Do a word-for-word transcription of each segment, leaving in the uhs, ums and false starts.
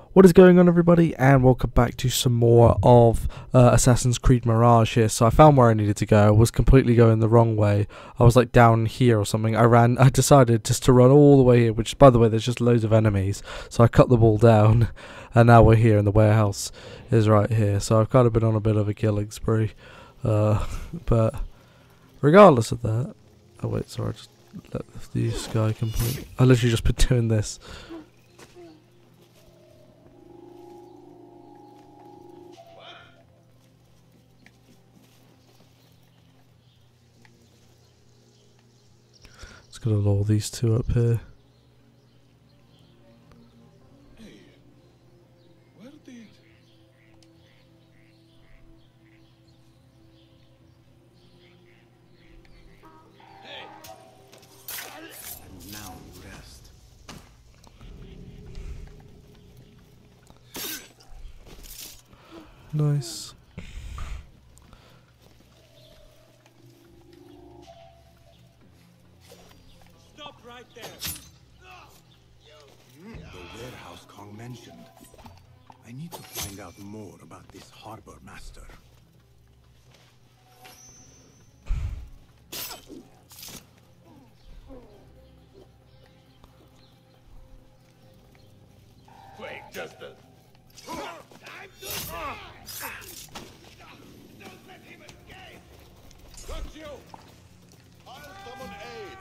What is going on, everybody, and welcome back to some more of uh, Assassin's Creed Mirage here. So I found where I needed to go. I was completely going the wrong way. I was like down here or something. I ran, I decided just to run all the way here, which by the way, there's just loads of enemies. So I cut them all down, and now we're here, and the warehouse is right here. So I've kind of been on a bit of a killing spree. Uh, but regardless of that, oh wait, sorry, I just let the sky complete. I literally just been doing this. Just gonna lure these two up here. Hey, where did... Hey! And now rest. Nice. Stop right there! The warehouse Kong mentioned. I need to find out more about this harbor master. Wait, just a... Time to die! Don't let him escape! Got you! I'll summon aid!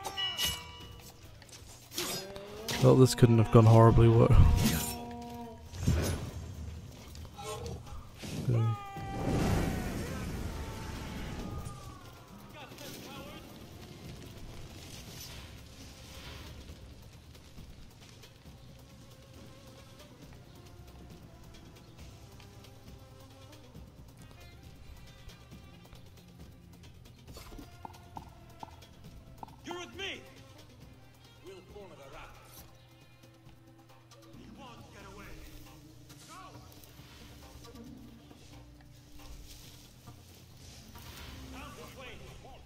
Well, this couldn't have gone horribly well. Okay. You're with me! We'll corner the rat. He won't get away. Go! Out this way.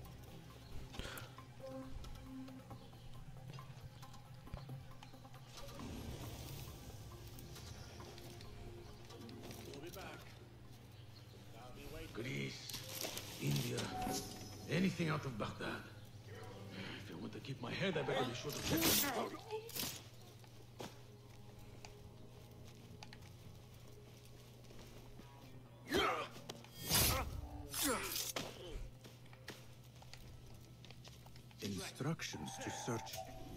We'll be back. I'll be waiting. Greece, India, anything out of Baghdad. If I want to keep my head, I better be sure to check them out. Instructions to search.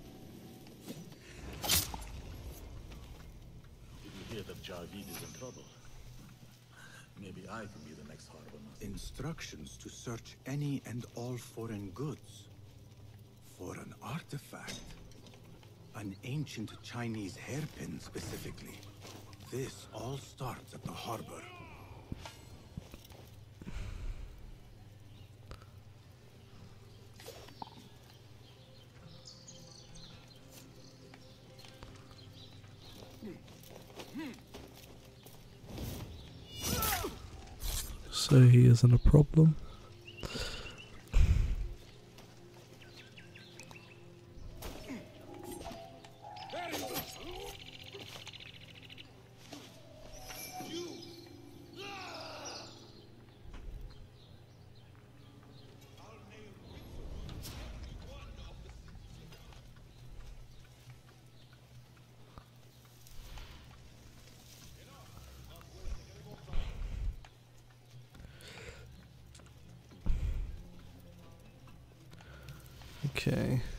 Did you hear that Javid is in trouble? Maybe I can be the next harbor master. Instructions to search any and all foreign goods. For an artifact. An ancient Chinese hairpin specifically. This all starts at the harbor. So he isn't a problem. Okay.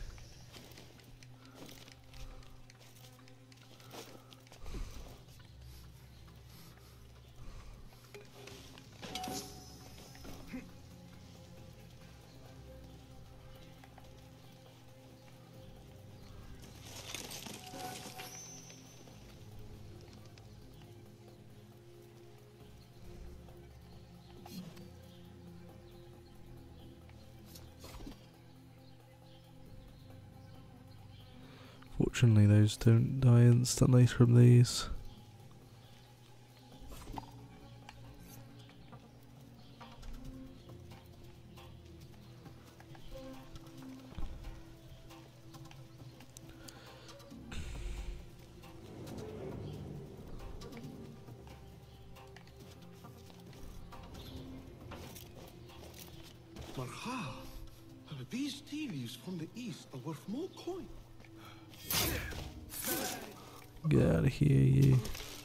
Fortunately, those don't die instantly from these. for half. These tea leaves from the east are worth more coin. Get out of here, you.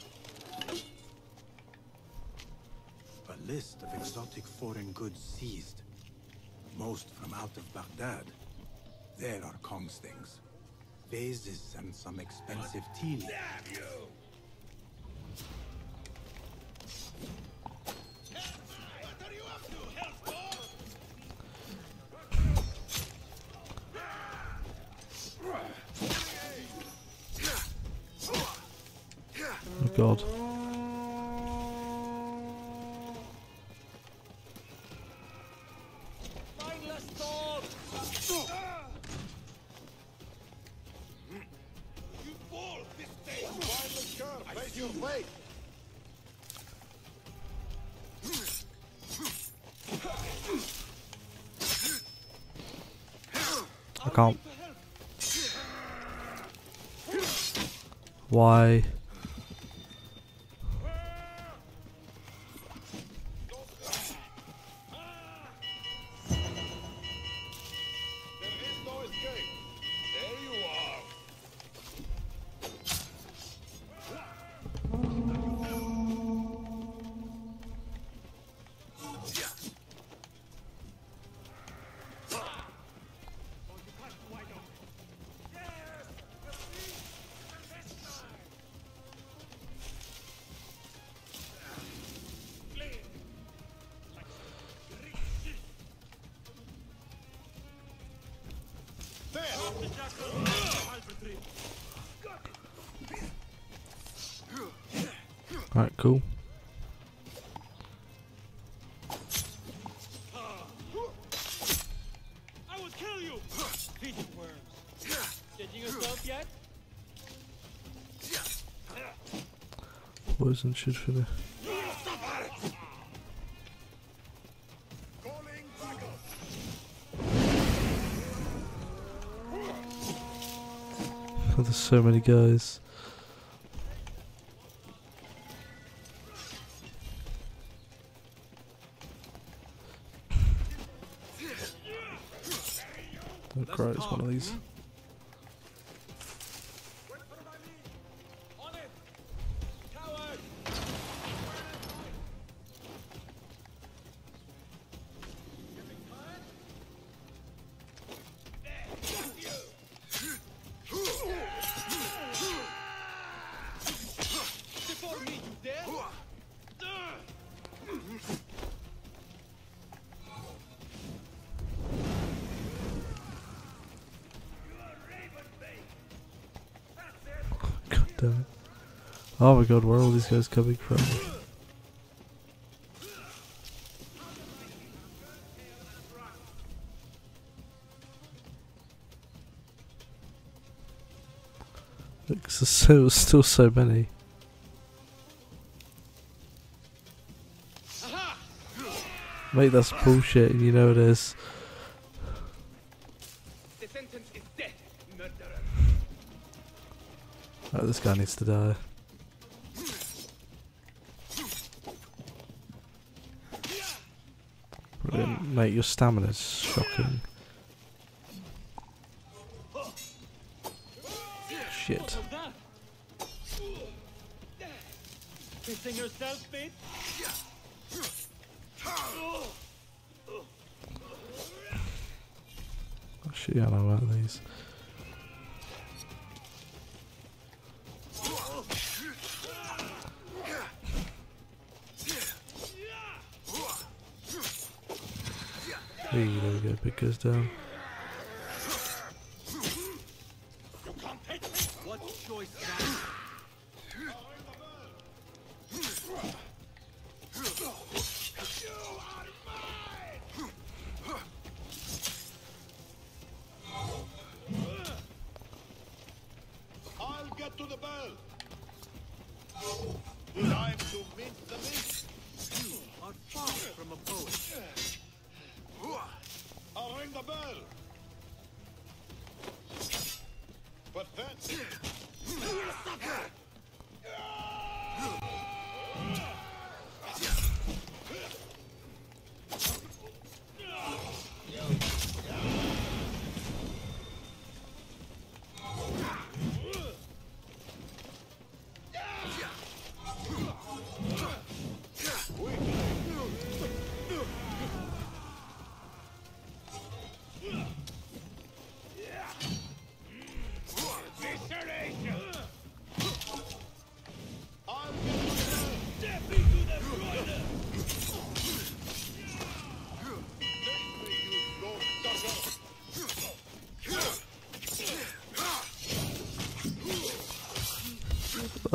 A list of exotic foreign goods seized. Most from out of Baghdad. There are Kong's things. Vases and some expensive tea leaves. Damn you! What are you up to, Hellspawn? Oh god. Mindless dog! You fall this day! Mindless girl, face your way! I can't. Why? There is no escape. There you are. Alright, cool. I will kill you! Feeding worms. Changing yourself yet? Poison should finish. Oh, there's so many guys. Oh crap, it's one of these. On it! Coward! Before me, you dare? God damn it. Oh my god, where are all these guys coming from? Look, there's so, still so many. Mate, that's bullshit, and you know it is. The sentence is death, murderer. Oh, this guy needs to die. Brilliant. Mate, your stamina's shocking. Shit. Facing yourself, mate? Oh shit, I know about these. Hey, there we go, big goes down. What choice now? I'll get to the bell. Time to mint the mint. You are far from a poet. I'll ring the bell.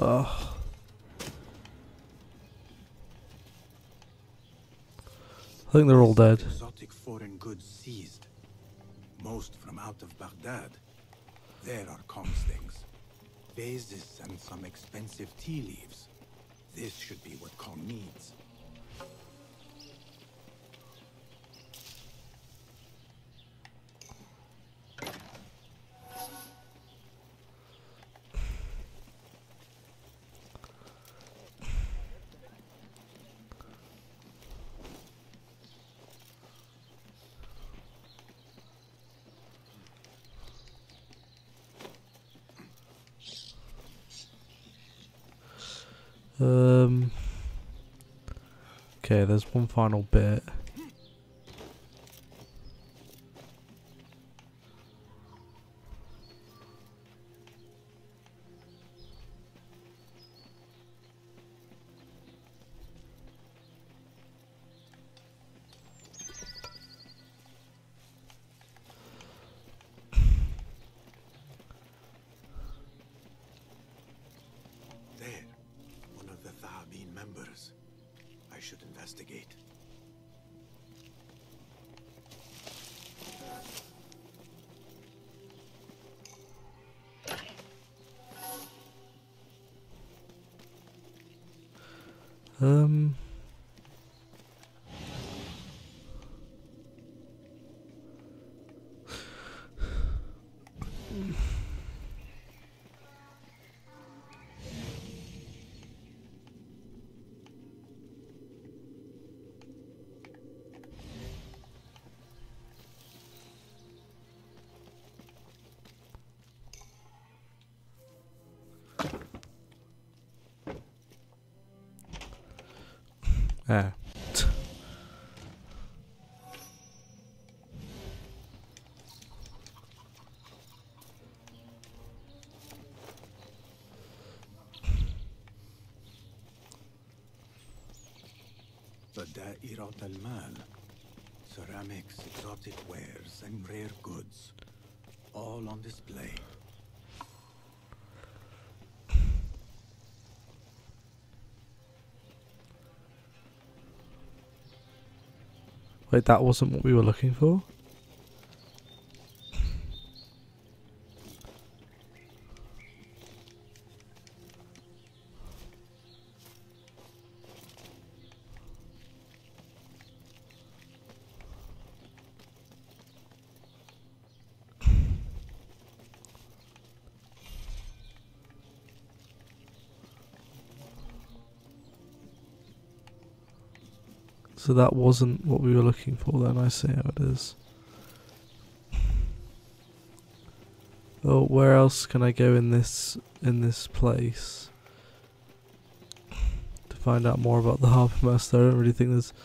Ugh. I think they're all dead. Exotic foreign goods seized. Most from out of Baghdad. There are Kong's things. Vases and some expensive tea leaves. This should be what Kong needs. Um. Okay, there's one final bit. Members. I should investigate. Um. Ah. Da'irat al-Mal. Ceramics, exotic wares, and rare goods. All on display. Wait, that wasn't what we were looking for? So that wasn't what we were looking for then, I see how it is. Oh, where else can I go in this in this place to find out more about the Harbour Master? I don't really think there's...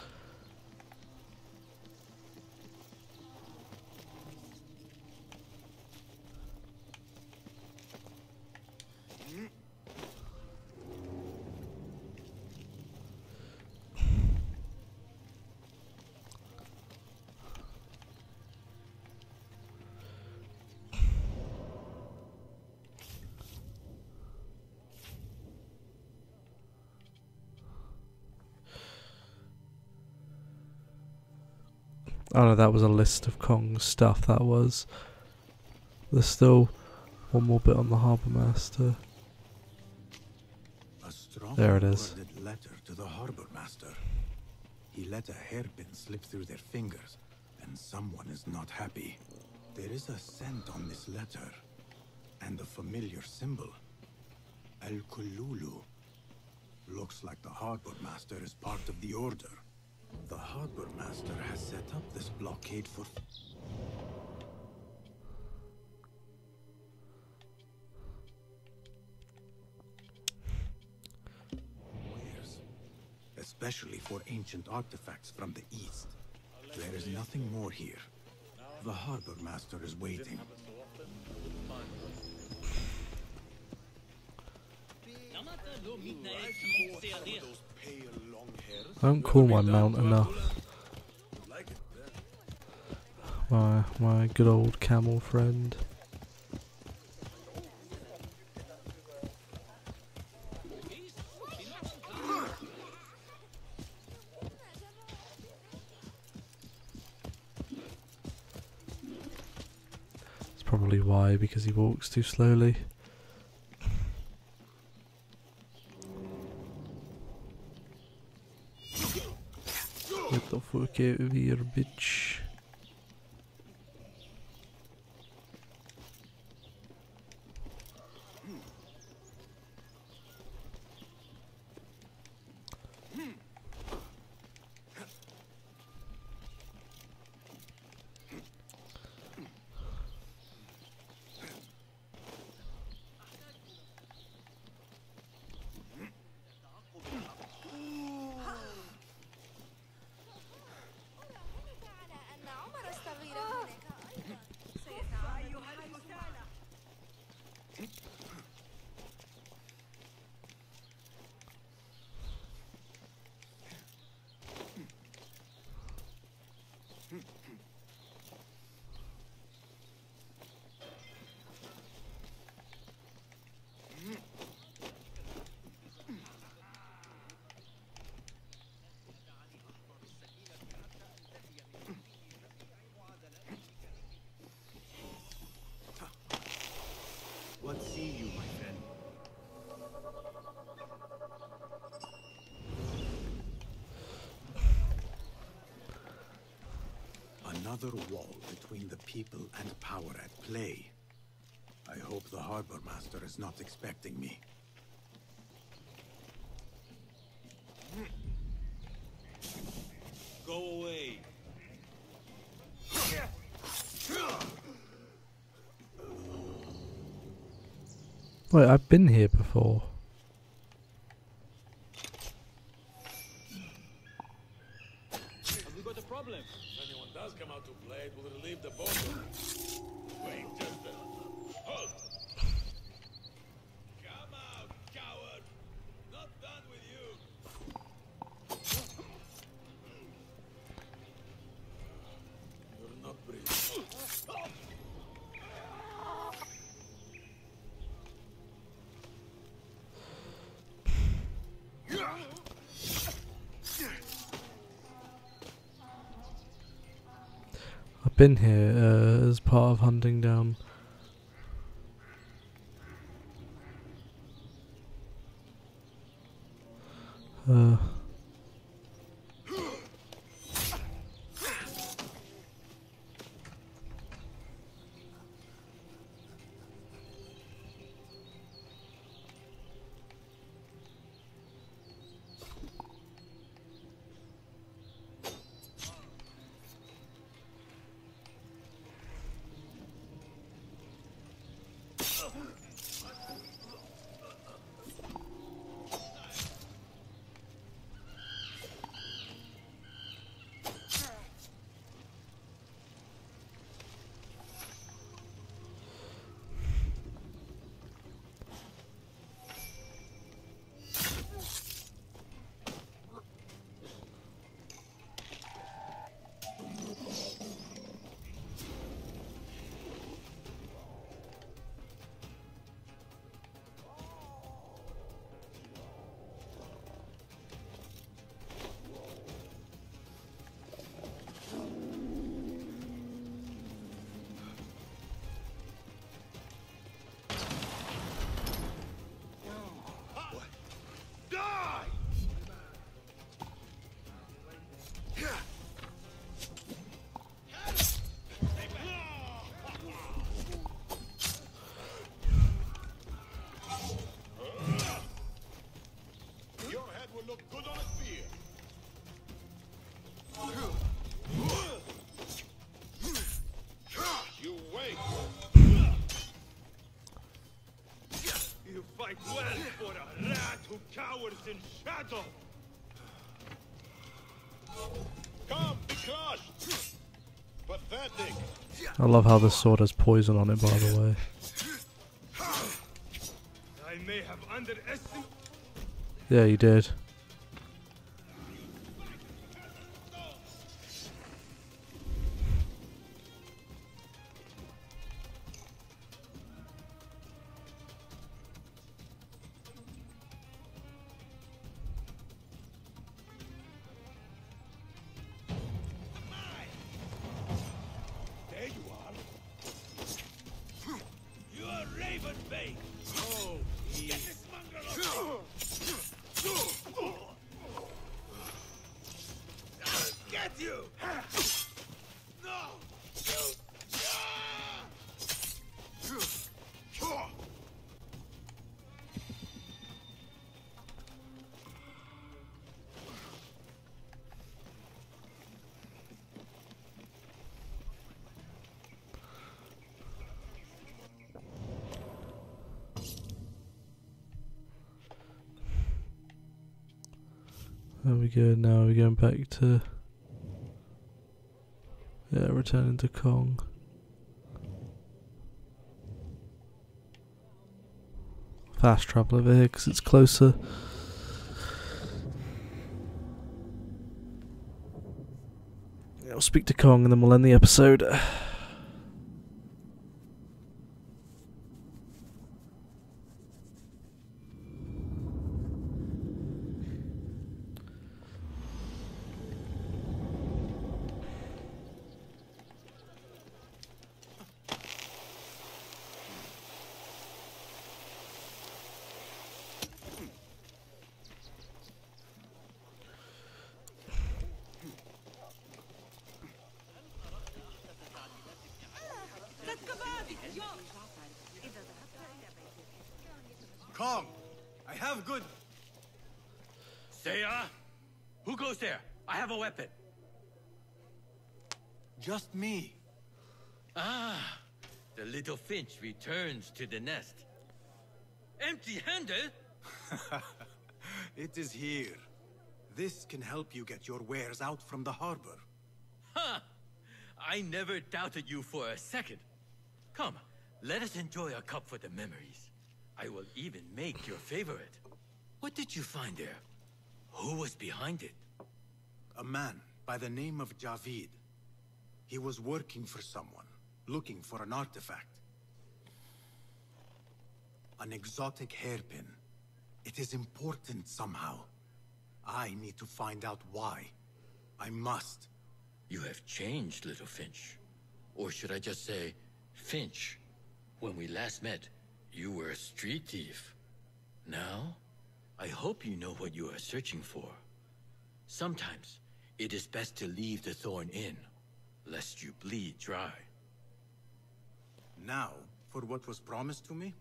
Oh no, that was a list of Kong's stuff, that was. There's still one more bit on the Harbour Master. A strong There it is. worded letter to the Harbour Master. He let a hairpin slip through their fingers, and someone is not happy. There is a scent on this letter, and a familiar symbol. Al-Kululu. Looks like the Harbour Master is part of the Order. The Harbour Master has set up this blockade for... wares, especially for ancient artifacts from the East. There is nothing more here. The Harbour Master is waiting. I don't call my mount enough. My, my good old camel friend. probably why, because he walks too slowly. Get the fuck out of here, bitch. What see you, my friend? Another wall between the people and power at play. I hope the harbor master is not expecting me. Go away. Wait, I've been here before. Have we got a problem? If anyone does come out to play, it will relieve the boat. Wait, just a... Halt! Come out, coward! Not done with you! You're not breathing. I've been here uh, as part of hunting down. Uh. Fight well for a rat who cowers in shadow! Come, be crushed! Pathetic! I love how this sword has poison on it, by the way. I may have underestimated... Yeah, you did. There we go. Now we're going back to yeah, returning to Kong. Fast travel over here because it's closer. Yeah, we'll speak to Kong and then we'll end the episode. Kong, I have good... Seiya? Who goes there? I have a weapon. Just me. Ah, the little finch returns to the nest. Empty-handed? It is here. This can help you get your wares out from the harbor. Ha! I never doubted you for a second. Come, let us enjoy a cup for the memories. I will even make your favorite. What did you find there? Who was behind it? A man by the name of Javid. He was working for someone, looking for an artifact. An exotic hairpin. It is important somehow. I need to find out why. I must. You have changed, little Finch. Or should I just say, Finch? When we last met, you were a street thief. Now, I hope you know what you are searching for. Sometimes, it is best to leave the thorn in, lest you bleed dry. Now, for what was promised to me?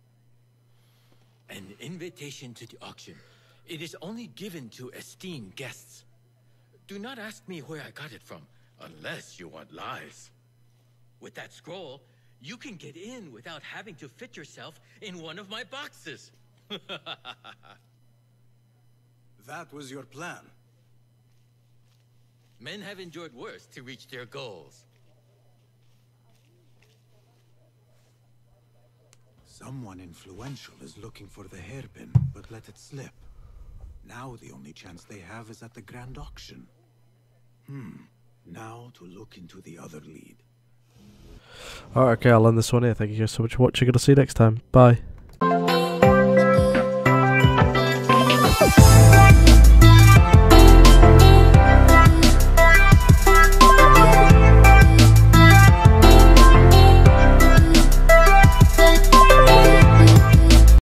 An invitation to the auction. It is only given to esteemed guests. Do not ask me where I got it from, unless you want lies. With that scroll, you can get in without having to fit yourself in one of my boxes. That was your plan. Men have endured worse to reach their goals. Someone influential is looking for the hairpin, but let it slip. Now the only chance they have is at the grand auction. Hmm. Now to look into the other lead. Alright, okay, I'll end this one here. Thank you guys so much for watching. I'll see you next time. Bye.